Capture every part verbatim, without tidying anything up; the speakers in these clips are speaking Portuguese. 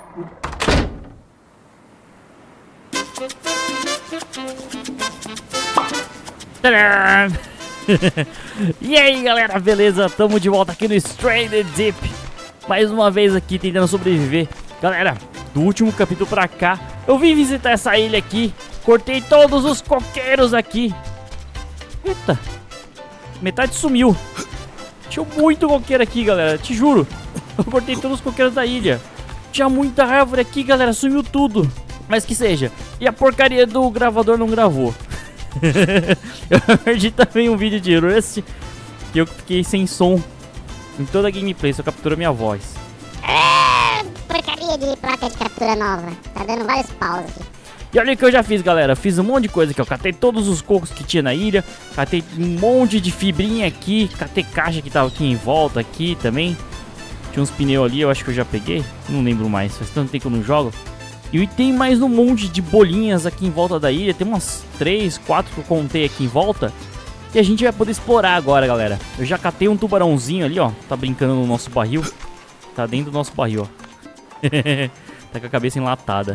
Tcharam! E aí galera, beleza? Tamo de volta aqui no Stranded Deep. Mais uma vez aqui tentando sobreviver. Galera, do último capítulo pra cá eu vim visitar essa ilha aqui. Cortei todos os coqueiros aqui. Eita, metade sumiu. Tinha muito coqueiro aqui, galera, te juro. Eu cortei todos os coqueiros da ilha. Tinha muita árvore aqui, galera, sumiu tudo. Mas que seja. E a porcaria do gravador não gravou. Eu perdi também um vídeo de Rust que eu fiquei sem som em toda a gameplay, só capturou minha voz. É, porcaria de placa de captura nova. Tá dando vários paus aqui. E olha o que eu já fiz, galera. Fiz um monte de coisa aqui, ó. Catei todos os cocos que tinha na ilha. Catei um monte de fibrinha aqui. Catei caixa que tava aqui em volta aqui também. Tinha uns pneus ali, eu acho que eu já peguei. Não lembro mais, faz tanto tempo que eu não jogo. E tem mais um monte de bolinhas aqui em volta da ilha. Tem umas três, quatro que eu contei aqui em volta. E a gente vai poder explorar agora, galera. Eu já catei um tubarãozinho ali, ó. Tá brincando no nosso barril. Tá dentro do nosso barril, ó. Tá com a cabeça enlatada.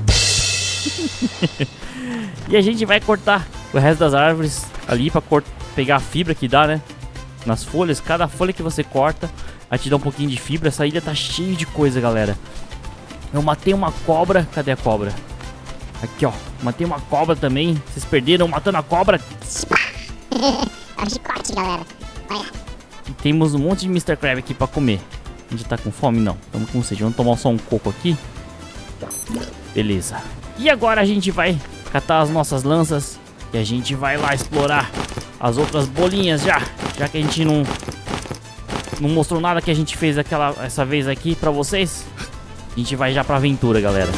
E a gente vai cortar o resto das árvores ali pra pegar a fibra que dá, né? Nas folhas. Cada folha que você corta vai te dar um pouquinho de fibra. Essa ilha tá cheia de coisa, galera. Eu matei uma cobra. Cadê a cobra? Aqui, ó. Matei uma cobra também. Vocês perderam matando a cobra. É um chicote, galera. Olha. E temos um monte de mister Crab aqui pra comer. A gente tá com fome? Não. Estamos com sede. Vamos tomar só um coco aqui. Beleza. E agora a gente vai catar as nossas lanças. E a gente vai lá explorar as outras bolinhas já. Já que a gente não... Não mostrou nada que a gente fez aquela, essa vez aqui pra vocês. A gente vai já pra aventura, galera.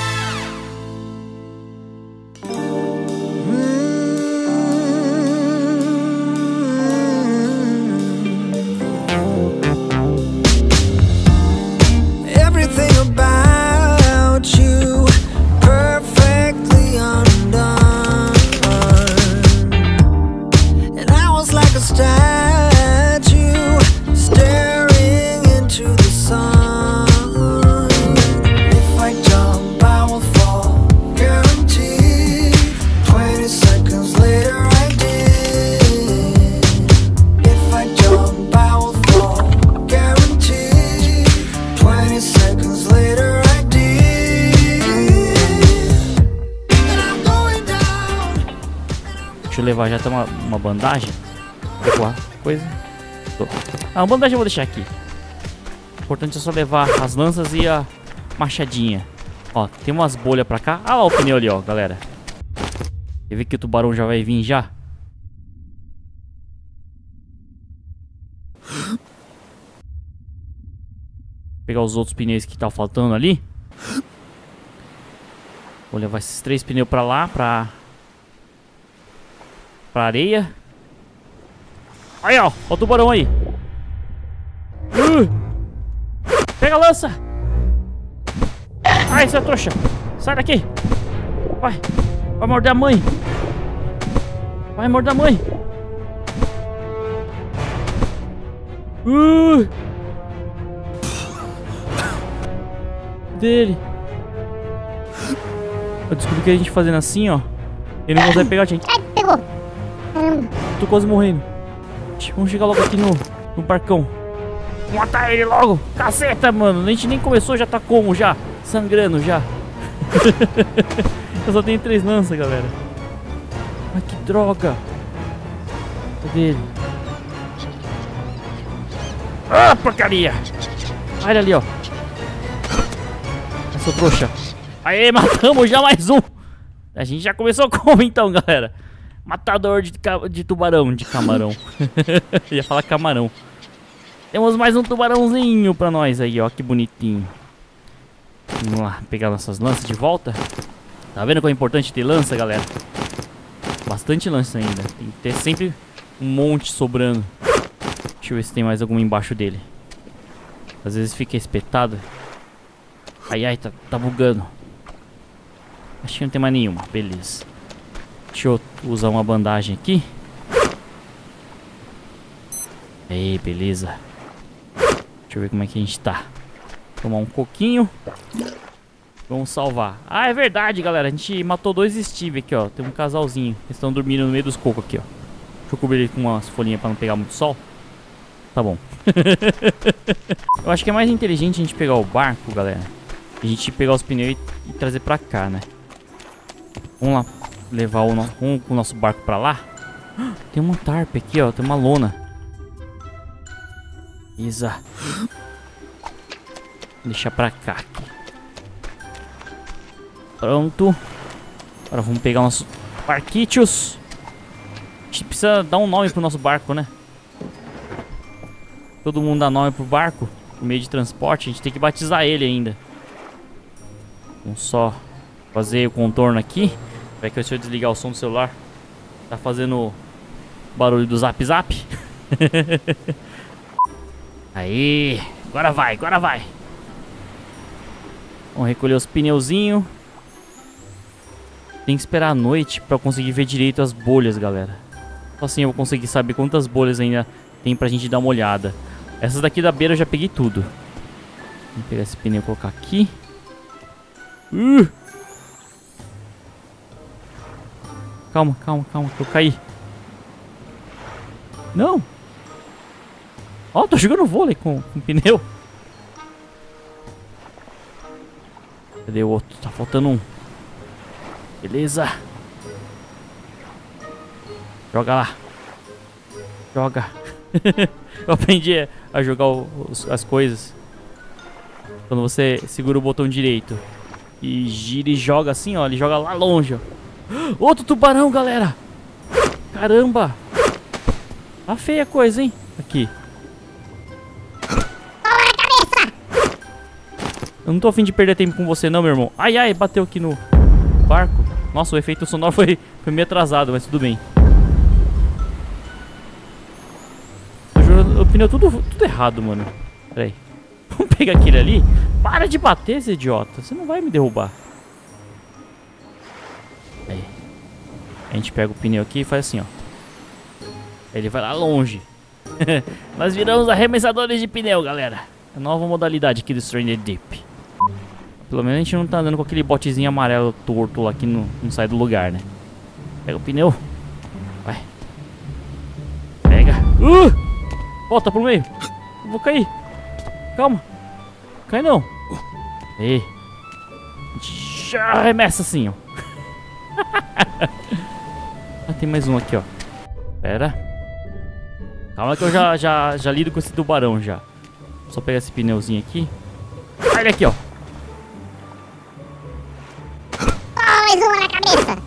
Deixa eu levar, já tem uma, uma bandagem. Boa coisa. Ah, a bandagem eu vou deixar aqui. O importante é só levar as lanças e a machadinha. Ó, tem umas bolhas pra cá. Ah lá o pneu ali, ó, galera. Quer ver que o tubarão já vai vir já? Vou pegar os outros pneus que tá faltando ali. Vou levar esses três pneus pra lá, pra... Pra areia. Aí, ó. Ó o tubarão aí. Uh! Pega a lança. Ai, seu trouxa. Sai daqui. Vai. Vai morder a mãe. Vai morder a mãe. Uh! Dele. Eu descobri que a gente fazendo assim, ó. Ele não consegue pegar a gente. Ai, pegou. Tô quase morrendo. Vamos chegar logo aqui no, no barcão. Vamos matar ele logo. Caceta, mano. A gente nem começou, já tá como já? Sangrando já. Eu só tenho três lanças, galera. Ai, que droga. Cadê ele? Ah, porcaria. Olha ali, ó. Essa trouxa. Aê, matamos já mais um. A gente já começou como então, galera? Matador de, de tubarão, de camarão. Ia falar camarão. Temos mais um tubarãozinho pra nós aí, ó. Que bonitinho. Vamos lá, pegar nossas lanças de volta. Tá vendo como é importante ter lança, galera? Bastante lança ainda. Tem que ter sempre um monte sobrando. Deixa eu ver se tem mais alguma embaixo dele. Às vezes fica espetado. Ai, ai, tá, tá bugando. Acho que não tem mais nenhuma, beleza. Deixa eu usar uma bandagem aqui. Aí, beleza. Deixa eu ver como é que a gente tá. Tomar um coquinho. Vamos salvar. Ah, é verdade, galera. A gente matou dois Steve aqui, ó. Tem um casalzinho. Eles estão dormindo no meio dos cocos aqui, ó. Deixa eu cobrir ele com umas folhinhas pra não pegar muito sol. Tá bom. Eu acho que é mais inteligente a gente pegar o barco, galera. A gente pegar os pneus e, e trazer pra cá, né? Vamos lá levar o, no... Vamos com o nosso barco pra lá. Tem uma tarpa aqui, ó. Tem uma lona. Isa. Deixa pra cá aqui. Pronto. Agora vamos pegar nossos barquitos. A gente precisa dar um nome pro nosso barco, né? Todo mundo dá nome pro barco, pro meio de transporte. A gente tem que batizar ele ainda. Vamos só fazer o contorno aqui. Vai que se eu desligar o som do celular, tá fazendo barulho do zap zap. Aí, agora vai, agora vai. Vamos recolher os pneuzinhos. Tem que esperar a noite pra eu conseguir ver direito as bolhas, galera. Só assim eu vou conseguir saber quantas bolhas ainda tem pra gente dar uma olhada. Essas daqui da beira eu já peguei tudo. Vamos pegar esse pneu e colocar aqui. Uh! Calma, calma, calma, que eu caí. Não! Ó, oh, tô jogando vôlei com, com pneu. Cadê o outro? Tá faltando um. Beleza. Joga lá. Joga. Eu aprendi a jogar os, as coisas. Quando você segura o botão direito e gira e joga assim, ó. Ele joga lá longe, ó. Outro tubarão, galera. Caramba. Tá feia a coisa, hein? Aqui. Eu não tô a fim de perder tempo com você não, meu irmão. Ai, ai, bateu aqui no barco. Nossa, o efeito sonoro foi, foi meio atrasado, mas tudo bem. O pneu tudo, tudo errado, mano. Pera aí. Vamos pegar aquele ali. Para de bater, esse idiota. Você não vai me derrubar. Aí. A gente pega o pneu aqui e faz assim, ó. Ele vai lá longe. Nós viramos arremessadores de pneu, galera. A nova modalidade aqui do Stranded Deep. Pelo menos a gente não tá andando com aquele botezinho amarelo torto lá que não, não sai do lugar, né? Pega o pneu. Vai. Pega. Uh! Volta pro meio. Eu vou cair. Calma. Cai não. Ei. Já arremessa assim, ó. Ah, tem mais um aqui, ó. Pera. Calma que eu já, já, já lido com esse tubarão já. Só pegar esse pneuzinho aqui. Olha ele aqui, ó. Oh, mais uma na cabeça.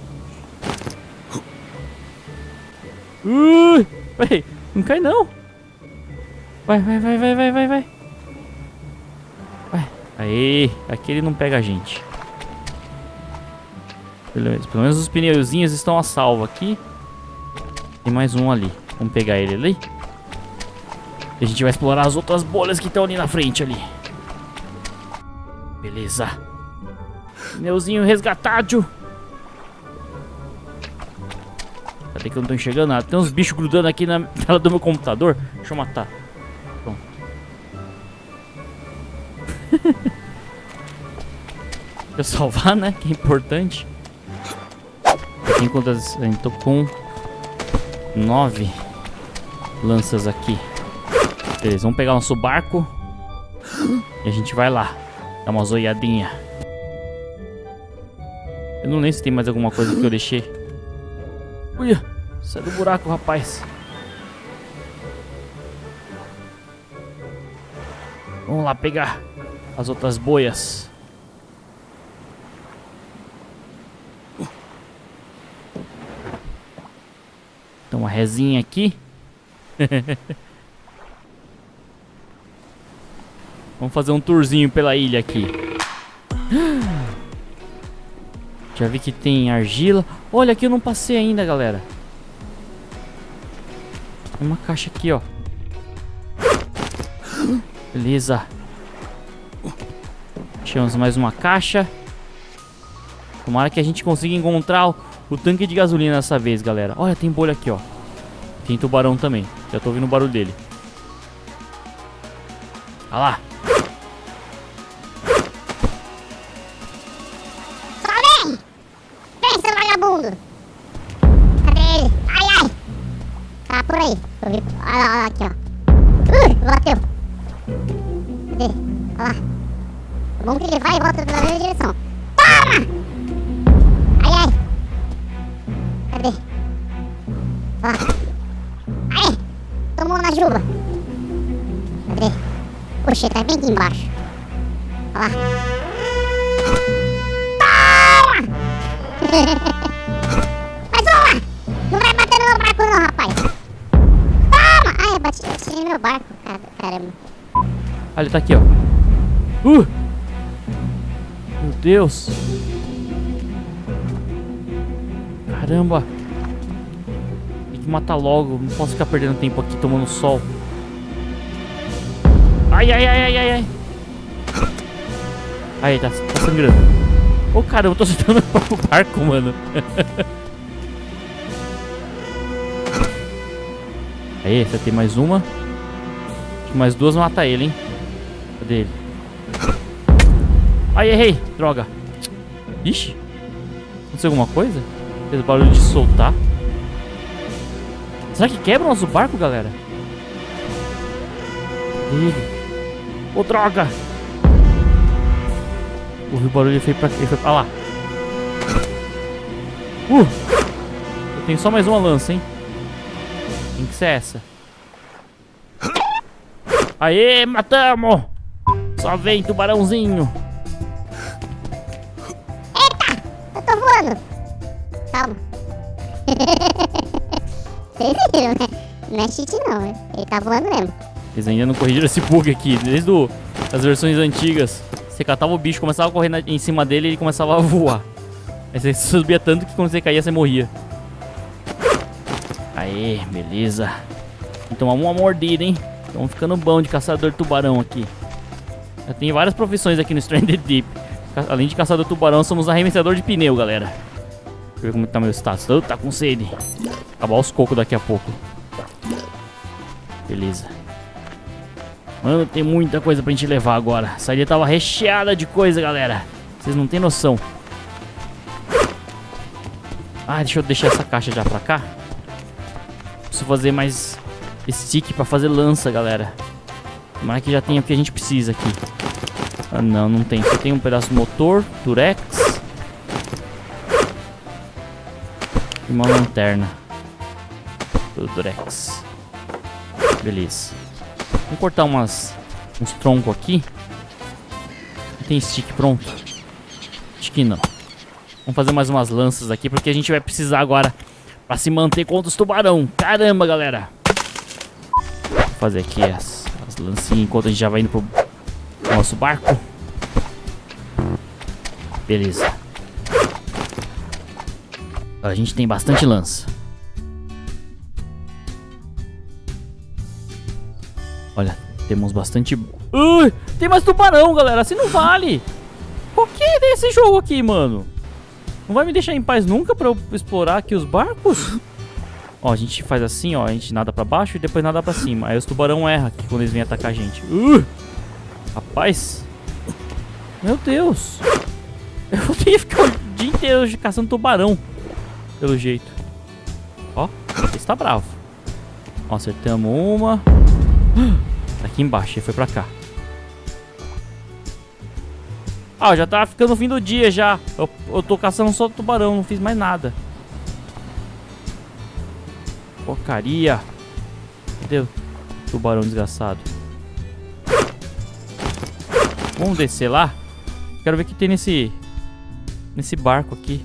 Uh, Peraí, não cai não. Vai, vai, vai, vai, vai, vai, vai. Vai. Aê, aqui ele não pega a gente. Beleza, pelo menos os pneuzinhos estão a salvo aqui. Tem mais um ali. Vamos pegar ele ali. E a gente vai explorar as outras bolhas que estão ali na frente ali. Beleza. Pneuzinho resgatado. Cadê que eu não tô enxergando nada? Tem uns bichos grudando aqui na tela do meu computador. Deixa eu matar. Pronto. Deixa eu salvar, né? Que é importante. Tem quantas? Eu tô com nove lanças aqui. Beleza, vamos pegar nosso barco e a gente vai lá dar uma zoiadinha. Eu não lembro se tem mais alguma coisa que eu deixei. Ui, sai do buraco, rapaz. Vamos lá pegar as outras boias. Tem uma resinha aqui. Vamos fazer um tourzinho pela ilha aqui. Já vi que tem argila. Olha, aqui eu não passei ainda, galera. Tem uma caixa aqui, ó. Beleza. Achamos mais uma caixa. Tomara que a gente consiga encontrar o, o tanque de gasolina dessa vez, galera. Olha, tem bolha aqui, ó. Tem tubarão também. Já tô ouvindo o barulho dele. Olha lá. Olha lá, olha lá, aqui, ó. Uh, bateu. Cadê? Olha lá. É bom que ele vai e volta na mesma direção. Toma! Ai, ai. Cadê? Olha lá. Ai, tomou na juba. Cadê? Poxa, tá bem aqui embaixo. Olha lá. Mas vamos lá! Não vai bater no meu barco não, rapaz! Toma! Ai, bati, bati no meu barco, caramba. Ah, ele tá aqui, ó. Uh! Meu Deus! Caramba! Tem que matar logo. Não posso ficar perdendo tempo aqui tomando sol. Ai, ai, ai, ai, ai, ai! Aí, tá, tá sangrando. Ô, oh, caramba, eu tô acertando o próprio barco, mano. Aí, você tem mais uma. Acho que mais duas mata ele, hein? Cadê ele? Ai, errei. Droga. Ixi. Aconteceu alguma coisa? Fez barulho de soltar. Será que quebra o nosso barco, galera? Cadê ele? Ô, oh, droga. Ouvi o barulho e foi pra, ele foi pra lá. Uh! Eu tenho só mais uma lança, hein? Tem que ser essa. Aê, matamos! Só vem, tubarãozinho. Eita! Eu tô voando. Calma. Vocês viram, né? Não é cheat não, né? Ele tá voando mesmo. Eles ainda não corrigiram esse bug aqui. Desde o, as versões antigas. Você catava o bicho, começava a correr na, em cima dele e ele começava a voar. Aí você subia tanto que quando você caía, você morria. Aê, beleza. Então uma mordida, hein? Estamos ficando bom de caçador de tubarão aqui. Já tem várias profissões aqui no Stranded Deep. Além de caçador de tubarão, somos arremessador de pneu, galera. Deixa eu ver como tá meu status. Oh, tá com sede. Acabar os cocos daqui a pouco. Beleza. Mano, tem muita coisa pra gente levar agora. Essa ilha tava recheada de coisa, galera. Vocês não tem noção. Ah, deixa eu deixar essa caixa já pra cá. Preciso fazer mais stick pra fazer lança, galera. Mas que já tem o que a gente precisa aqui. Ah, não, não tem. Só tem um pedaço motor, durex. E uma lanterna. Tudo durex. Beleza. Vamos cortar umas, uns troncos aqui. Tem stick pronto? Acho que não. Vamos fazer mais umas lanças aqui, porque a gente vai precisar agora pra se manter contra os tubarão. Caramba, galera. Vou fazer aqui as, as lancinhas enquanto a gente já vai indo pro nosso barco. Beleza. A gente tem bastante lança. Olha, temos bastante... Ui, tem mais tubarão, galera. Assim não vale. Qual que é desse jogo aqui, mano? Não vai me deixar em paz nunca pra eu explorar aqui os barcos? Ó, a gente faz assim, ó. A gente nada pra baixo e depois nada pra cima. Aí os tubarão erram aqui quando eles vêm atacar a gente. Uh, rapaz. Meu Deus. Eu vou ter que ficar o dia inteiro caçando tubarão. Pelo jeito. Ó, esse tá bravo. Ó, acertamos uma. Tá aqui embaixo, ele foi pra cá. Ah, já tá ficando no fim do dia já. Eu, eu tô caçando só tubarão, não fiz mais nada. Porcaria. Cadê o tubarão desgraçado? Vamos descer lá. Quero ver o que tem nesse Nesse barco aqui.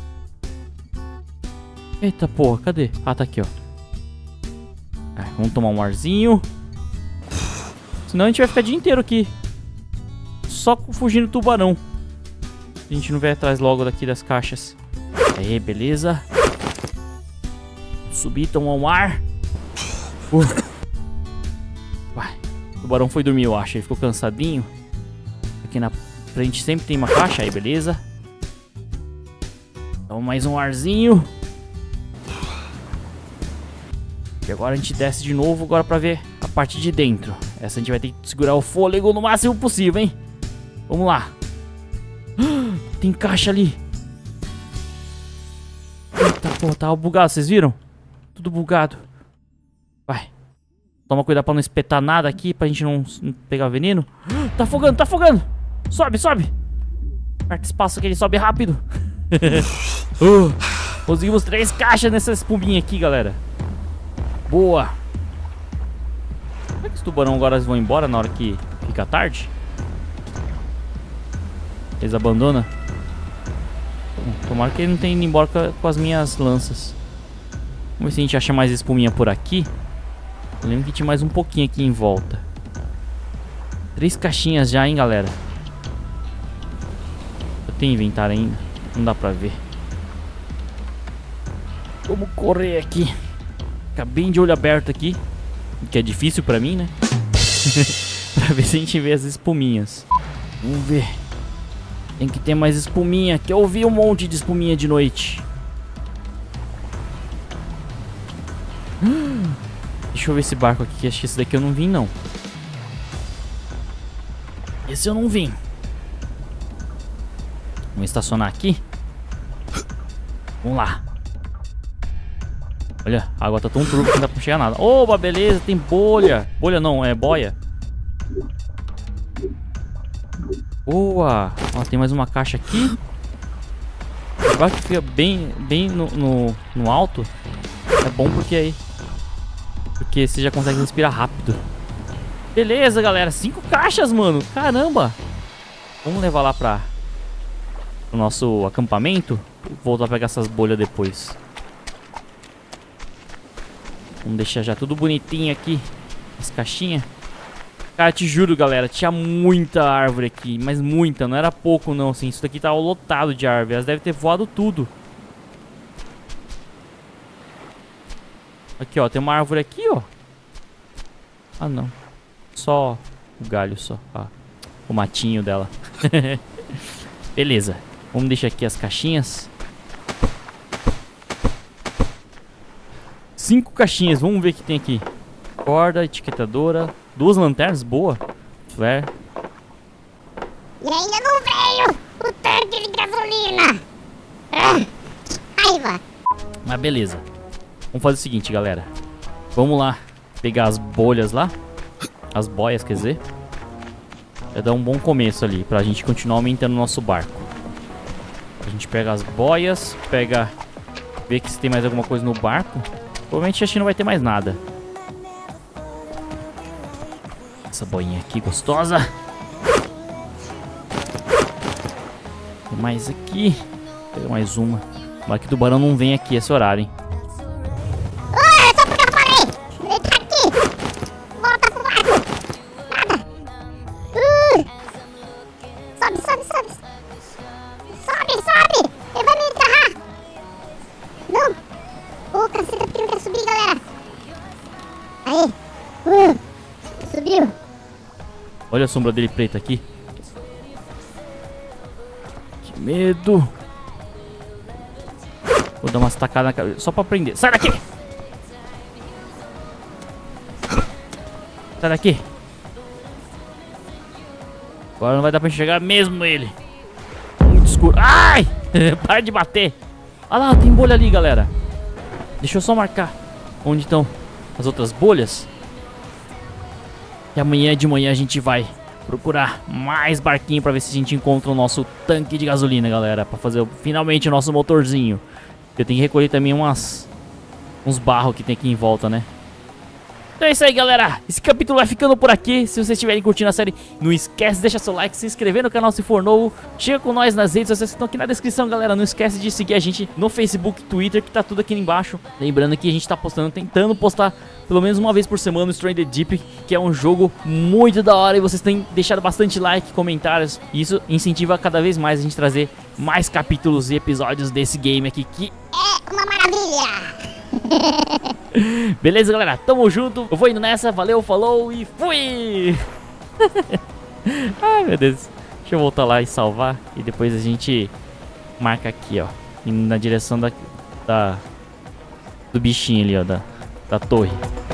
Eita porra, cadê? Ah, tá aqui, ó. É, vamos tomar um arzinho. Senão a gente vai ficar o dia inteiro aqui só fugindo do tubarão. Se a gente não vier atrás logo daqui das caixas. Aí, beleza. Subir, tomar um ar. Uh. Vai. O tubarão foi dormir, eu acho. Ele ficou cansadinho. Aqui na frente sempre tem uma caixa. Aí, beleza. Então, mais um arzinho. E agora a gente desce de novo agora pra ver a parte de dentro. Essa a gente vai ter que segurar o fôlego no máximo possível, hein? Vamos lá. Tem caixa ali. Eita porra, tava bugado, vocês viram? Tudo bugado. Vai. Toma cuidado pra não espetar nada aqui, pra gente não, não pegar veneno. Tá afogando, tá afogando. Sobe, sobe. Aperta espaço que ele sobe rápido. uh, conseguimos três caixas nessa espuminha aqui, galera. Boa. Será que os tubarão agora vão embora na hora que fica tarde? Eles abandonam? Tomara que ele não tenha ido embora com, com as minhas lanças. Vamos ver se a gente acha mais espuminha por aqui. Eu lembro que tinha mais um pouquinho aqui em volta. Três caixinhas já, hein, galera. Eu tenho inventário ainda. Não dá pra ver. Vamos correr aqui. Ficar bem de olho aberto aqui. Que é difícil pra mim, né? Pra ver se a gente vê as espuminhas. Vamos ver. Tem que ter mais espuminha. Que eu vi um monte de espuminha de noite. Deixa eu ver esse barco aqui. Acho que esse daqui eu não vim, não. Esse eu não vim. Vamos estacionar aqui. Vamos lá. Olha, a água tá tão turva que não dá pra chegar nada. Oba, beleza, tem bolha. Bolha não, é boia. Boa. Ó, tem mais uma caixa aqui. O barco fica bem, bem no, no, no alto. É bom porque aí... Porque você já consegue respirar rápido. Beleza, galera. Cinco caixas, mano. Caramba. Vamos levar lá pra... o nosso acampamento. Voltar a pegar essas bolhas depois. Vamos deixar já tudo bonitinho aqui. As caixinhas. Cara, te juro, galera, tinha muita árvore aqui. Mas muita, não era pouco não, assim. Isso daqui tava lotado de árvore. Elas devem ter voado tudo. Aqui, ó, tem uma árvore aqui, ó. Ah, não. Só o galho, só. Ah, o matinho dela. Beleza. Vamos deixar aqui as caixinhas. Cinco caixinhas, vamos ver o que tem aqui. Corda, etiquetadora. Duas lanternas, boa. Flare. E ainda não veio o tanque de gasolina. Ah, raiva. Mas beleza. Vamos fazer o seguinte, galera. Vamos lá pegar as bolhas lá. As boias, quer dizer. Vai dar um bom começo ali pra gente continuar aumentando o nosso barco. A gente pega as boias. Pega... Ver que se tem mais alguma coisa no barco. Provavelmente acho que não vai ter mais nada. Essa boinha aqui gostosa. Tem mais aqui. Vou pegar mais uma. Mas que o tubarão não vem aqui esse horário, hein? Ah, só porque eu falei. Ele tá aqui. Volta pro barco. Nada. Uh. Sobe, sobe, sobe. Sobe, sobe. Ele vai me enterrar. Não. Ô, caceta, porque não quer subir, galera. Aí. Uh. Subiu. Olha a sombra dele preta aqui. Que medo. Vou dar umas tacadas na cabeça. Só pra prender. Sai daqui! Sai daqui! Agora não vai dar pra enxergar mesmo ele. Muito escuro. Ai! Para de bater. Olha lá, tem bolha ali, galera. Deixa eu só marcar onde estão as outras bolhas. E amanhã de manhã a gente vai procurar mais barquinho pra ver se a gente encontra o nosso tanque de gasolina, galera. Pra fazer finalmente o nosso motorzinho. Eu tenho que recolher também umas uns barros que tem aqui em volta, né? Então é isso aí, galera. Esse capítulo vai ficando por aqui. Se vocês estiverem curtindo a série, não esquece de deixar seu like, se inscrever no canal se for novo. Chega com nós nas redes sociais que estão aqui na descrição, galera. Não esquece de seguir a gente no Facebook, Twitter, que tá tudo aqui embaixo. Lembrando que a gente tá postando, tentando postar pelo menos uma vez por semana o Stranded Deep, que é um jogo muito da hora. E vocês têm deixado bastante like, comentários. E isso incentiva cada vez mais a gente trazer mais capítulos e episódios desse game aqui, que é uma maravilha. Beleza, galera? Tamo junto. Eu vou indo nessa. Valeu, falou e fui! Ai, meu Deus. Deixa eu voltar lá e salvar. E depois a gente marca aqui, ó. Indo na direção da, da do bichinho ali, ó. Da, da torre.